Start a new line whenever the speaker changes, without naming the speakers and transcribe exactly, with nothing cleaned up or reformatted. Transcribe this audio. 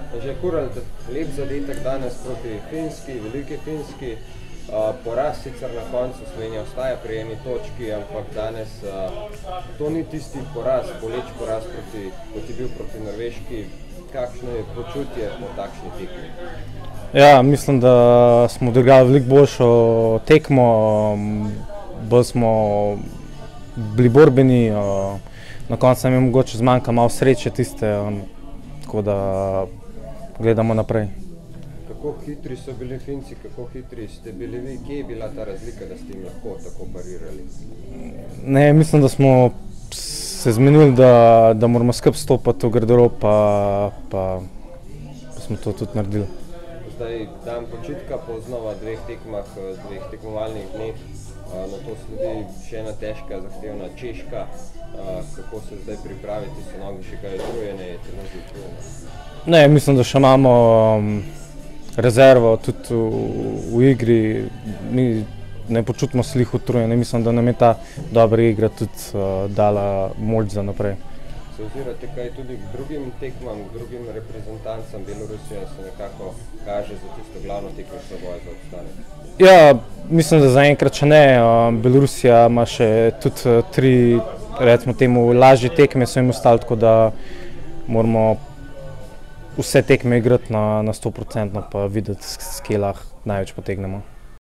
Že Kural, lep zadetek danes proti Finski, veliki Finski. Uh, poraz sicer na koncu Slovenija ostaja pri eni točki, ampak danes uh, to ni tisti poraz, boleč poraz, proti, kot je bil proti Norveški. Kakšno je počutje po takšni tekmi?
Ja, mislim, da smo odigrali veliko boljšo tekmo, bolj smo bili borbeni, uh, na koncu nam je mogoče zmanjka malo sreče tiste, um, tako da gledamo naprej.
Kako hitri so bili Finci, kako hitri ste bili vi? Kje je bila ta razlika, da ste jim lahko tako parirali?
Ne, mislim, da smo se zmenili, da, da moramo skupaj stopati v garderob, pa, pa, pa smo to tudi naredili.
Zdaj dan počitka po znova dveh tekmah, dveh tekmovalnih dneh, na to sledi še ena težka, zahtevna Češka. Kako se zdaj pripraviti, so noge še kaj utrujene, je telo že utrujeno?
Ne, mislim, da še imamo um, rezervo tudi v, v igri, mi ne počutimo se lih utrujeni, mislim, da nam je ta dobra igra tudi uh, dala moč za naprej.
Se ozirate kaj tudi k drugim tekmam, k drugim reprezentancam? Belorusija se nekako kaže za tisto glavno tekmo boja za obstanek.
Ja, mislim, da zaenkrat še ne. Belorusija ima še tudi tri, recimo temu, lažje tekme so jim ostali, tako da moramo vse tekme igrati na, na sto procentno pa videti, s kje lahko največ potegnemo.